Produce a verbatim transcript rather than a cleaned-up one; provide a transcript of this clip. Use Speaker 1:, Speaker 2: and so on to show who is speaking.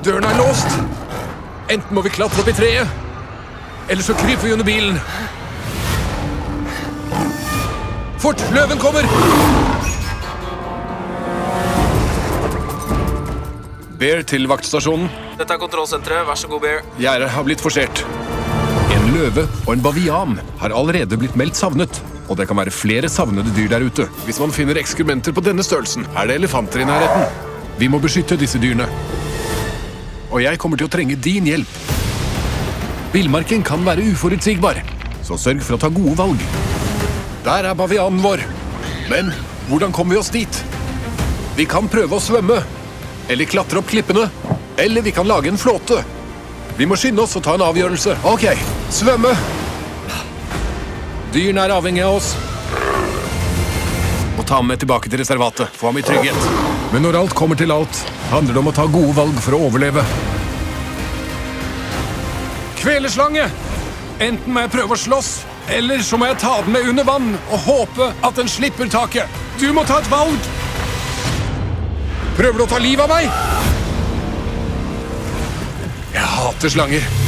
Speaker 1: Døren er låst. Enten må vi klatre opp i treet, eller så kryper vi under bilen. Fort, løven kommer! Bear til vaktstasjonen.
Speaker 2: Dette er kontrollsenteret. Vær så god, Bear.
Speaker 1: Gjerdet har blitt forsert. En løve og en bavian har allerede blitt meldt savnet, og det kan være flere savnede dyr der ute. Hvis man finner ekskrementer på denne størrelsen, er det elefanter i nærheten. Vi må beskytte disse dyrene. Og jeg kommer til å trenge din hjelp. Villmarken kan være uforutsigbar, så sørg for å ta gode valg. Der er bavianen vår. Men hvordan kommer vi oss dit? Vi kan prøve å svømme, eller klatre opp klippene, eller vi kan lage en flåte. Vi må skynde oss og ta en avgjørelse. Ok, svømme. Dyrene er avhengig av oss. Og ta med tilbake til reservatet. Få ham i trygghet. Men når alt kommer til alt, handler det om å ta gode valg for å overleve. Kveleslange! Enten må jeg prøve å slåss, eller så må jeg ta den med under vann og håpe at den slipper taket. Du må ta et valg! Prøver du å ta livet av meg? Jeg hater slanger.